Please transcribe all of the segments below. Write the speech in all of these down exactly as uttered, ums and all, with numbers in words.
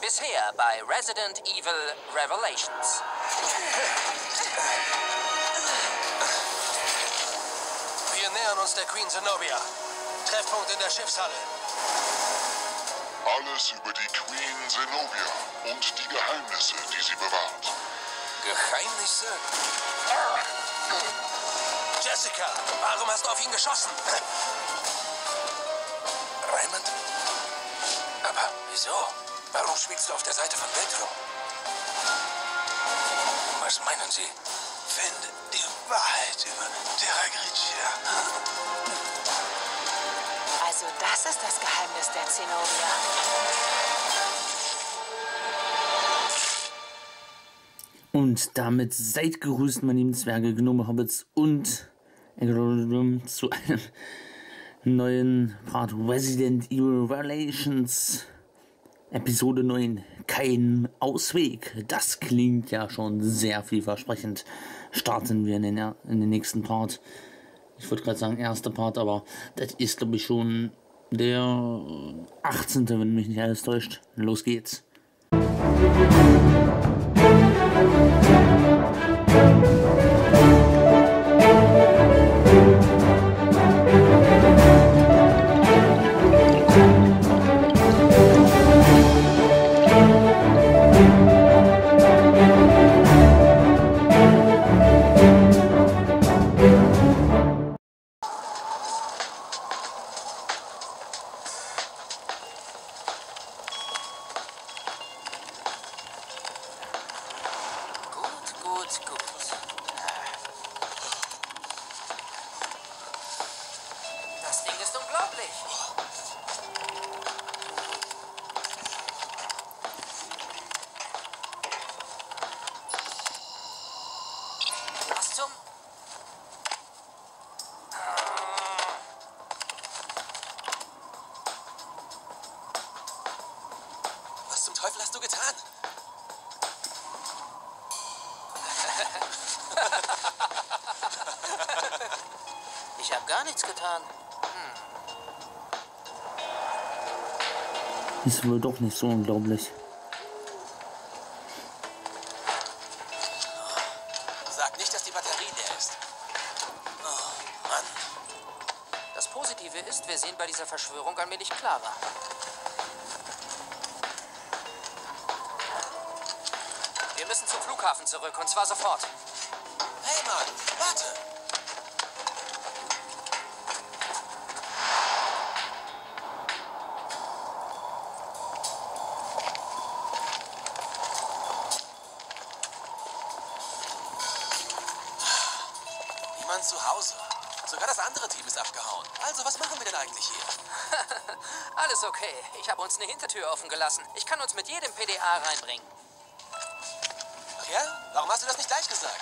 Bisher bei Resident Evil Revelations. Wir nähern uns der Queen Zenobia. Treffpunkt in der Schiffshalle. Alles über die Queen Zenobia und die Geheimnisse, die sie bewahrt. Geheimnisse? Jessica, warum hast du auf ihn geschossen? Raymond? Aber wieso? Warum spielst du auf der Seite von Pedro? Was meinen Sie? Finde die Wahrheit über Terra Grigia. Also das ist das Geheimnis der Zenobia. Und damit seid gegrüßt, meine lieben Zwerge, Gnome, Hobbits und zu einem neuen Part Resident Evil Revelations Episode neun. Kein Ausweg. Das klingt ja schon sehr vielversprechend. Starten wir in den, in den nächsten Part. Ich wollte gerade sagen, erster Part, aber das ist, glaube ich, schon der achtzehnte, wenn mich nicht alles täuscht. Los geht's. Was zum Teufel hast du getan? Ich habe gar nichts getan. Hm. Ist wohl doch nicht so unglaublich. Sag nicht, dass die Batterie leer ist. Oh, Mann. Das Positive ist, wir sehen bei dieser Verschwörung allmählich klarer. Wir müssen zum Flughafen zurück, und zwar sofort. Hey, Mann, warte! Niemand zu Hause. Sogar das andere Team ist abgehauen. Also, was machen wir denn eigentlich hier? Alles okay. Ich habe uns eine Hintertür offen gelassen. Ich kann uns mit jedem P D A reinbringen. Ach ja? Warum hast du das nicht gleich gesagt?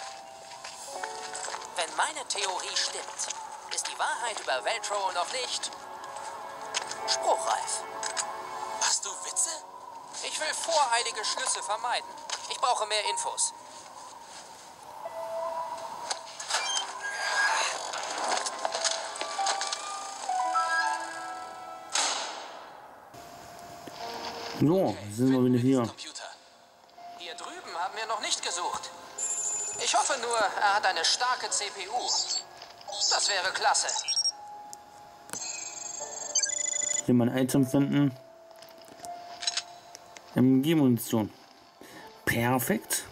Wenn meine Theorie stimmt, ist die Wahrheit über Veltro noch nicht spruchreif. Machst du Witze? Ich will voreilige Schlüsse vermeiden. Ich brauche mehr Infos. So, sind wir wieder hier. Hier drüben haben wir noch nicht gesucht. Ich hoffe nur, er hat eine starke C P U. Das wäre klasse. Hier mal ein Item finden. M G-Munition. Perfekt.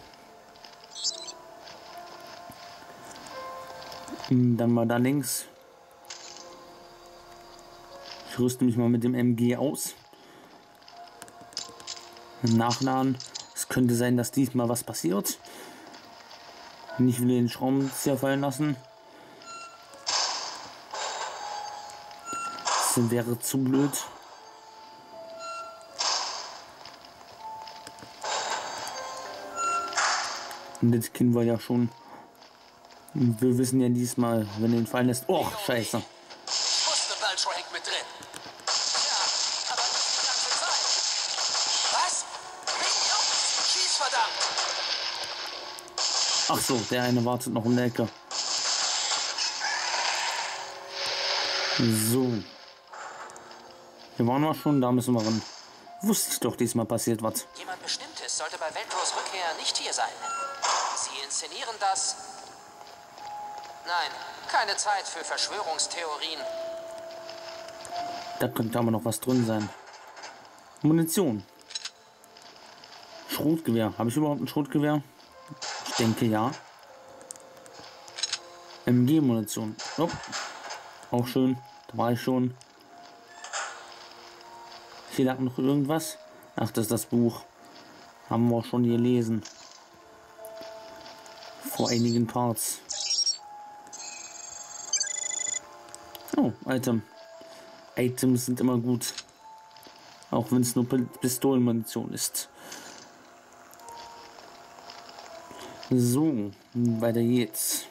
Dann mal da links. Ich rüste mich mal mit dem M G aus. Nachladen. Es könnte sein, dass diesmal was passiert. Nicht wieder den Schraubenzieher fallen lassen. Das wäre zu blöd. Und das Kind war ja schon. Wir wissen ja diesmal, wenn den fallen lässt. Oh, scheiße. Ich wusste, Veltro hängt mit drin. Ja, aber nicht die ganze Zeit. Was? Minions! Schieß, verdammt! Ach so, der eine wartet noch um der Ecke. So. Hier waren wir schon, da müssen wir ran. Wusste ich doch, diesmal passiert was. Jemand Bestimmtes sollte bei Veltros Rückkehr nicht hier sein. Sie inszenieren das... Nein, keine Zeit für Verschwörungstheorien. Da könnte aber noch was drin sein. Munition. Schrotgewehr. Habe ich überhaupt ein Schrotgewehr? Ich denke ja. M G-Munition. Oh. Auch schön. Da war ich schon. Hier lag noch irgendwas. Ach, das ist das Buch. Haben wir auch schon gelesen. Vor einigen Parts. Oh, Item. Items sind immer gut. Auch wenn es nur Pistolenmunition ist. So, weiter geht's.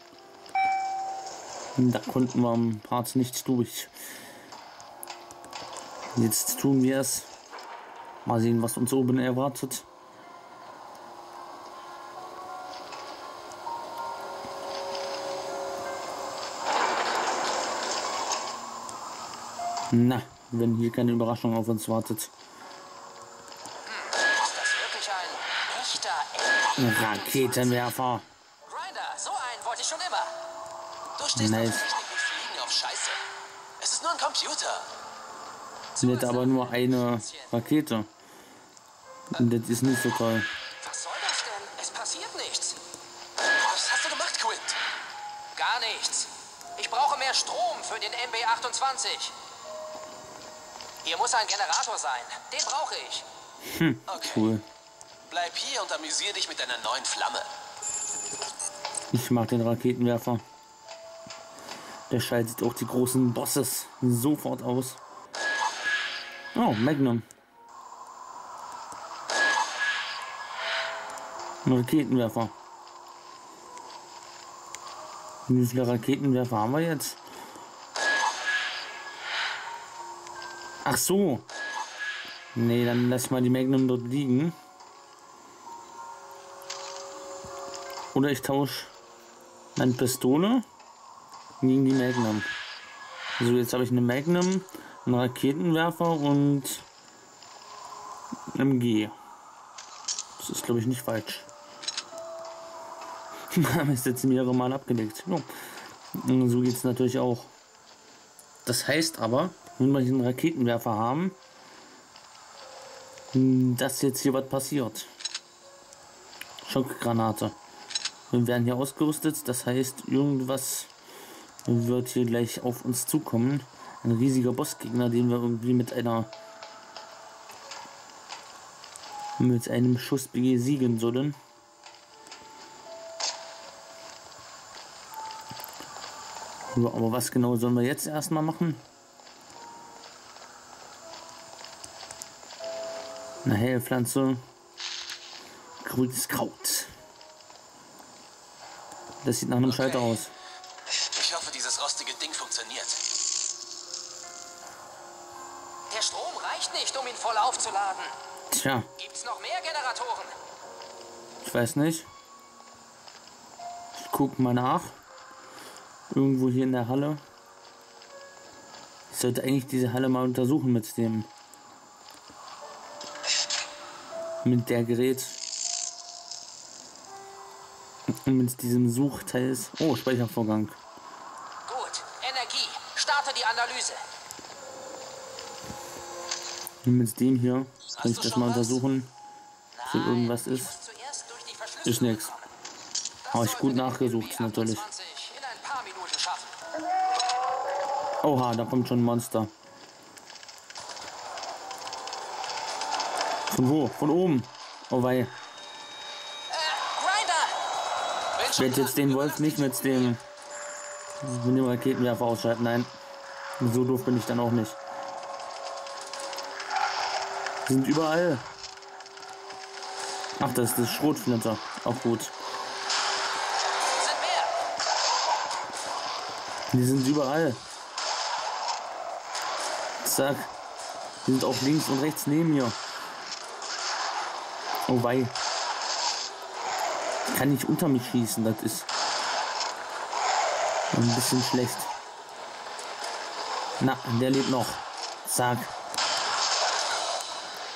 Da konnten wir am Part nicht durch. Jetzt tun wir es. Mal sehen, was uns oben erwartet. Na, wenn hier keine Überraschung auf uns wartet. Ist das wirklich ein echter Raketenwerfer. Grinder, so einen wollte ich schon immer. Du stehst Nice. auf Technik und Fliegen auf Scheiße. Es ist nur ein Computer. Sie hat aber nur eine Rakete. Und das ist nicht so toll. Was soll das denn? Es passiert nichts. Was hast du gemacht, Quint? Gar nichts. Ich brauche mehr Strom für den M B achtundzwanzig. Hier muss ein Generator sein. Den brauche ich. Okay. Cool. Bleib hier und amüsier dich mit deiner neuen Flamme. Ich mag den Raketenwerfer. Der schaltet auch die großen Bosses sofort aus. Oh, Magnum. Ein Raketenwerfer. Wie viele Raketenwerfer haben wir jetzt? Ach so. Nee, dann lass mal die Magnum dort liegen. Oder ich tausche meine Pistole gegen die Magnum. So, jetzt habe ich eine Magnum, einen Raketenwerfer und M G. Das ist, glaube ich, nicht falsch. Haben wir es jetzt mehrere Mal abgedeckt. Jo. Und so geht es natürlich auch. Das heißt aber, wenn wir hier einen Raketenwerfer haben, dass jetzt hier was passiert. Schockgranate. Wir werden hier ausgerüstet, das heißt, irgendwas wird hier gleich auf uns zukommen. Ein riesiger Bossgegner, den wir irgendwie mit einer mit einem Schuss besiegen sollen. Ja, aber was genau sollen wir jetzt erstmal machen? Eine Heilpflanze. Grünes Kraut. Das sieht nach einem Okay. Schalter aus. Ich hoffe, dieses rostige Ding funktioniert. Der Strom reicht nicht, um ihn voll aufzuladen. Tja, Gibt's noch mehr Generatoren? ich weiß nicht. Ich guck mal nach. Irgendwo hier in der Halle. Ich sollte eigentlich diese Halle mal untersuchen mit dem mit der Gerät und mit diesem Suchteil. Oh, Speichervorgang. Gut, Energie. Starte die Analyse. Und mit dem hier kann ich du das schon mal was? untersuchen, ob hier irgendwas Ich ist. muss zuerst durch die Verschlüsselung Ist nix. kommen. Das Habe ich sollte gut den nachgesucht, M B natürlich. achtundzwanzig in ein paar Minuten schaffen. Oha, da kommt schon ein Monster. Von wo? Von oben. Oh wei. Äh, Grinder! Ich werde jetzt den Wolf nicht mit dem mit dem Raketenwerfer ausschalten. Nein. So doof bin ich dann auch nicht. Die sind überall. Ach, das ist das Schrotflinter. Auch gut. Sind mehr. Die sind überall. Zack. Die sind auch links und rechts neben mir. Oh wei. Ich kann nicht unter mich schießen, das ist ein bisschen schlecht. Na, der lebt noch. Zack.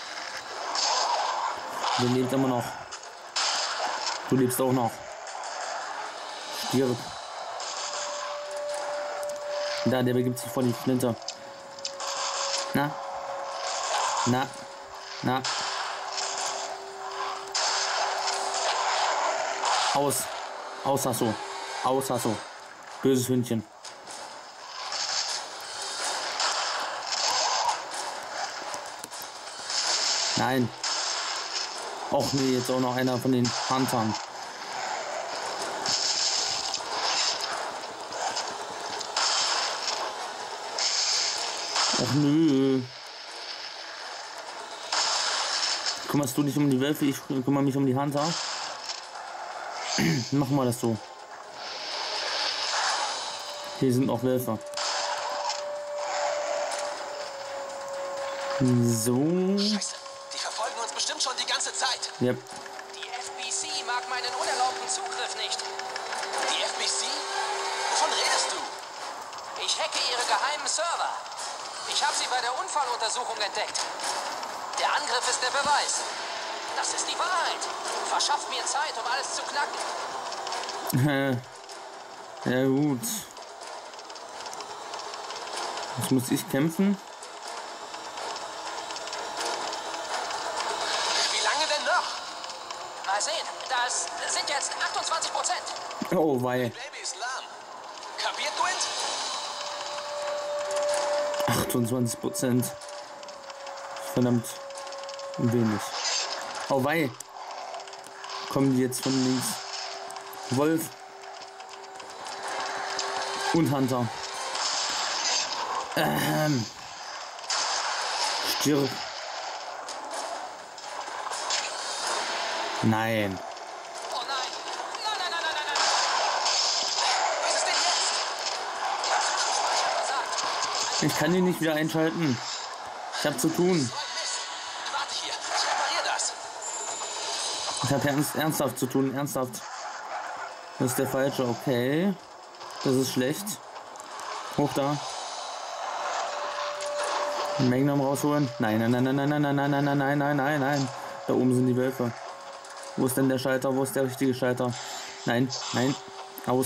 Der lebt immer noch. Du lebst auch noch. Stirb. Da, der begibt sich vor die Flinte. Na? Na? Na? Aus. Aus hast du. Aus hast du. Böses Hündchen. Nein. Och nee, jetzt auch noch einer von den Huntern. Och nö. Kümmerst du dich um die Wölfe, ich kümmere mich um die Hunter. Machen wir das so. Hier sind auch Wölfe. So. Scheiße, die verfolgen uns bestimmt schon die ganze Zeit. Yep. Die F B C mag meinen unerlaubten Zugriff nicht. Die F B C? Wovon redest du? Ich hacke ihre geheimen Server. Ich habe sie bei der Unfalluntersuchung entdeckt. Der Angriff ist der Beweis. Das ist die Wahrheit. Verschafft mir Zeit, um alles zu knacken. Ja gut. Jetzt muss ich kämpfen. Wie lange denn noch? Mal sehen. Das sind jetzt achtundzwanzig Prozent. Oh wei. Baby ist lahm. Kapiert du es? achtundzwanzig Prozent. Verdammt wenig. Oh wei. Kommen die jetzt von links. Wolf. Und Hunter. Ähm. Stirb. Nein. Oh nein. Nein, nein, nein, nein, nein, nein. Was ist denn jetzt? Ich kann ihn nicht wieder einschalten. Ich habe zu tun. Warte hier, ich repariere das. Ich habe ernst, ernsthaft zu tun. Ernsthaft. Das ist der falsche. Okay. Das ist schlecht. Hoch da. Magnum rausholen. Nein, nein, nein, nein, nein, nein, nein, nein, nein, nein, nein, nein, nein. Da oben sind die Wölfe. Wo ist denn der Schalter? Wo ist der richtige Schalter? Nein, nein. Aus.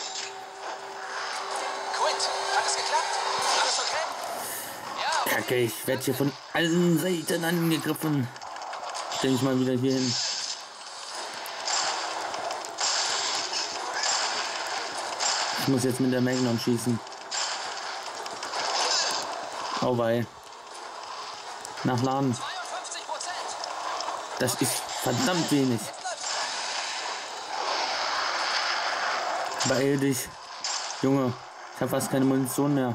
Quint, hat es geklappt? Alles okay? Ja, Kacke, ich werde hier von allen Seiten angegriffen. Stell mich mal wieder hier hin. Ich muss jetzt mit der Magnum schießen. Oh wei. Nachladen. zweiundfünfzig Prozent. Das ist verdammt wenig. Beeil dich. Junge, ich habe fast keine Munition mehr.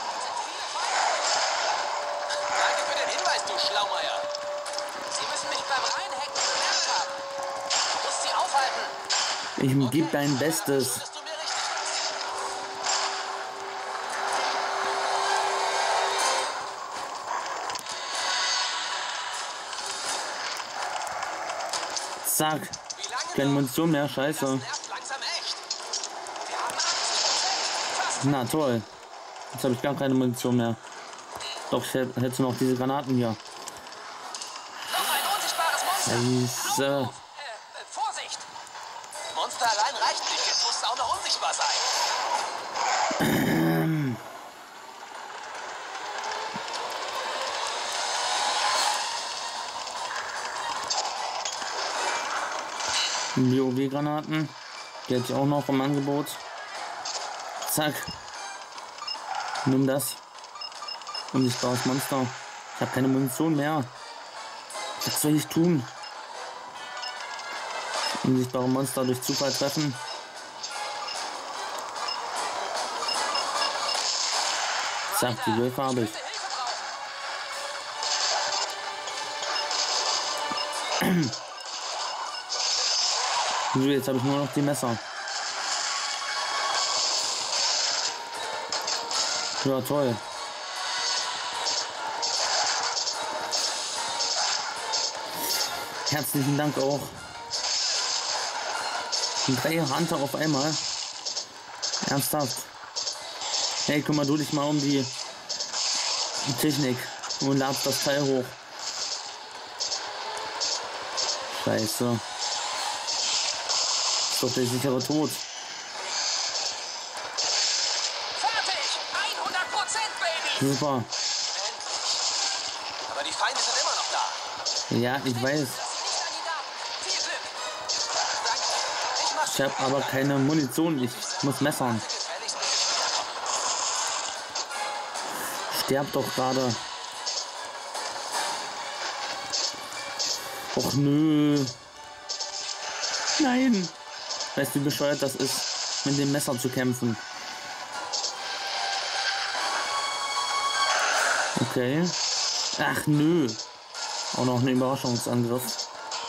Danke für den Hinweis, du Schlaumeier. Sie müssen mich beim Reinhacken bemerkt haben. Du musst sie aufhalten. Ich gebe dein Bestes. Dass du mir richtig bist. Zack. Wie lange Keine noch? Munition mehr, scheiße. Das nervt langsam echt. Wir haben achtzig Prozent. Fast. Na toll. Jetzt habe ich gar keine Munition mehr. Doch, ich hätte hätte noch diese Granaten hier. Noch ein unsichtbares Monster. Scheiße. Aufruf. Äh, äh, Vorsicht. Monster allein reicht nicht. Jetzt muss es auch noch unsichtbar sein. B O W-Granaten. Die hätte ich auch noch im Angebot. Zack. Nimm das. Unsichtbares Monster. Ich habe keine Munition mehr. Was soll ich tun? Unsichtbare Monster durch Zufall treffen. Zack, die Wölfe habe ich. So, jetzt habe ich nur noch die Messer. Ja, toll. Herzlichen Dank auch. Drei Hunter auf einmal. Ernsthaft. Hey, kümmere du dich mal um die Technik und lad das Teil hoch. Scheiße. Ist doch der sichere Tod. Fertig! hundert Prozent, Baby! Super. Endlich. Aber die Feinde sind immer noch da. Ja, ich weiß. Lass sie nicht an die Daten. Viel Glück. Danke. Ich mach's. Ich habe aber keine Munition. Ich muss messern. Gefälligst bis ich wiederkomme. Sterb doch gerade. Och nö. Nein. Weißt du, wie bescheuert das ist, mit dem Messer zu kämpfen? Okay. Ach nö. Auch noch ein Überraschungsangriff.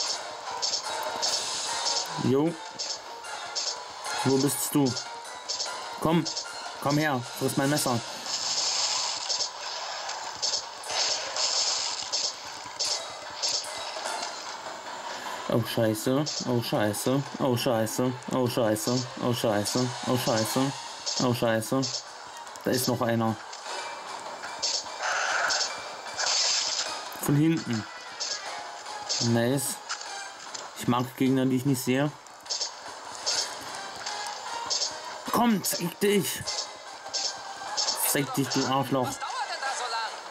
Jo. Wo bist du? Komm. Komm her. Wo ist mein Messer? Oh Scheiße, oh Scheiße, oh Scheiße, oh Scheiße, oh Scheiße, oh Scheiße, oh Scheiße. Da ist noch einer. Von hinten. Nice. Ich mag Gegner, die ich nicht sehe. Komm, zeig dich. Zeig dich, du Arschloch. Was dauert denn da so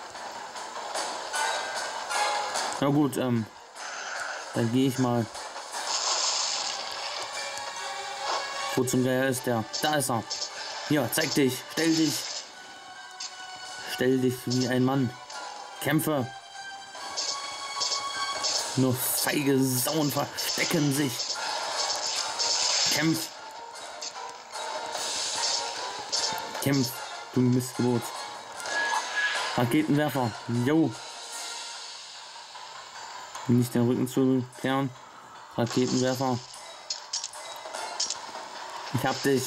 lang? Na gut, ähm. Dann gehe ich mal. Wo zum Geier ist der? Da ist er. Hier, zeig dich. Stell dich. Stell dich wie ein Mann. Kämpfe. Nur feige Sauen verstecken sich. Kämpf. Kämpf, du Mistgebot. Raketenwerfer. Jo. Nicht den Rücken zu kehren. Raketenwerfer. Ich hab dich.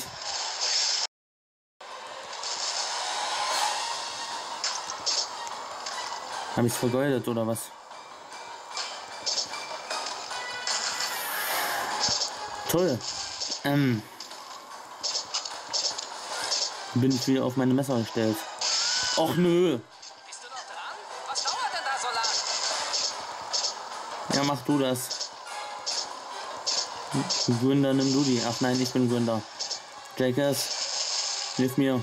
Hab ich's vergeudet oder was? Toll. Ähm. Bin ich wieder auf meine Messer gestellt. Och nö. Bist du noch dran? Was dauert denn da so lang? Ja, mach du das. Gründer, nimm du die. Ach nein, ich bin Gründer. Jackass, hilf mir.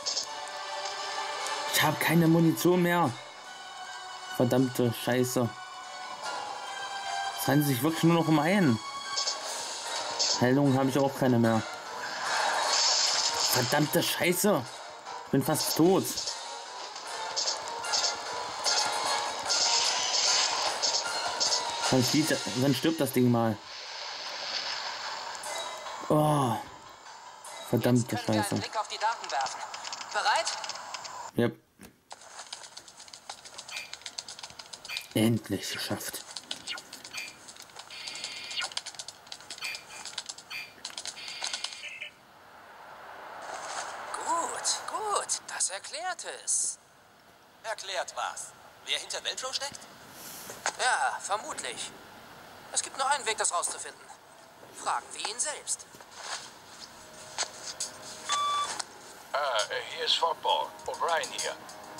Ich habe keine Munition mehr. Verdammte Scheiße. Es handelt sich wirklich nur noch um einen. Heilung habe ich auch keine mehr. Verdammte Scheiße. Ich bin fast tot. Dann, flieht, dann stirbt das Ding mal. Oh. Verdammte Jetzt können wir Scheiße. einen Blick auf die Daten werfen. Bereit? Yep. Endlich geschafft. Gut, gut. Das erklärt es. Erklärt was? Wer hinter Veltro steckt? Ja, vermutlich. Es gibt nur einen Weg, das rauszufinden. Fragen wir ihn selbst. Ah, hier ist Football. O'Brien hier.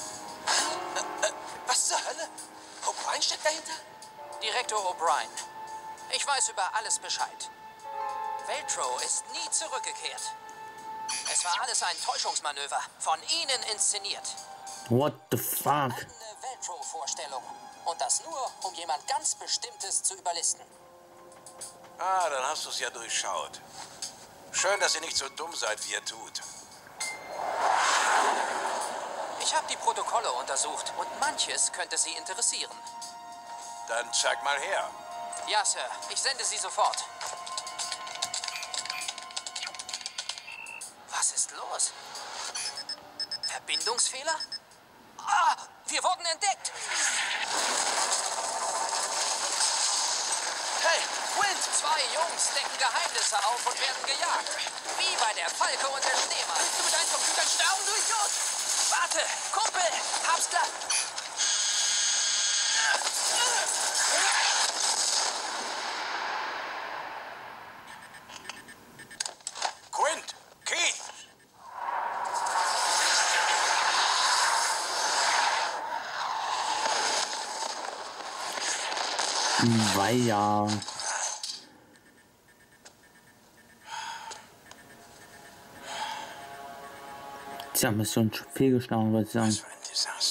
Was zur Hölle? O'Brien steckt dahinter? Direktor O'Brien. Ich weiß über alles Bescheid. Veltro ist nie zurückgekehrt. Es war alles ein Täuschungsmanöver, von Ihnen inszeniert. What the fuck? Eine Veltro-Vorstellung. Und das nur, um jemand ganz Bestimmtes zu überlisten. Ah, dann hast du es ja durchschaut. Schön, dass ihr nicht so dumm seid, wie ihr tut. Ich habe die Protokolle untersucht und manches könnte Sie interessieren. Dann zeig mal her. Ja, Sir. Ich sende Sie sofort. Was ist los? Verbindungsfehler? Ah, wir wurden entdeckt. Hey, Wind! Zwei Jungs decken Geheimnisse auf und werden gejagt. Wie bei der Falke und der Schneemann. Willst du mit deinen Computern sterben, du Idiot? Warte, Kumpel, hab's klar. Quint! Keith! Weia. Tja, Mission fehlgeschlagen, würde ich sagen. Was für ein Desaster.